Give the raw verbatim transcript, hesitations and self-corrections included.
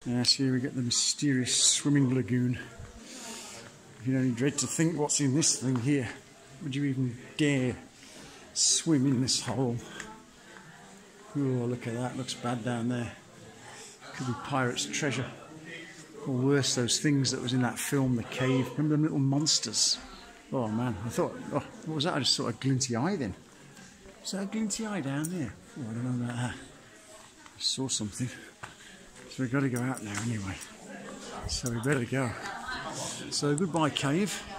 Yeah, so here we get the mysterious swimming lagoon. You only dread to think what's in this thing here. Would you even dare swim in this hole? Oh, look at that, looks bad down there. Could be pirates' treasure. Or worse, those things that was in that film, The Cave. Remember them little monsters? Oh man, I thought, oh, what was that? I just saw a glinty eye then. Was that a glinty eye down there? Oh, I don't know about that. I saw something. So we've got to go out now anyway. So we better go. So goodbye, cave.